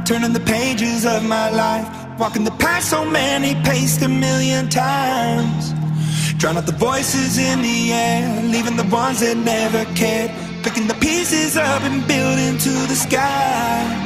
turning the pages of my life, walking the path so many paced a million times. Drown out the voices in the air, leaving the ones that never cared, picking the pieces up and building to the sky.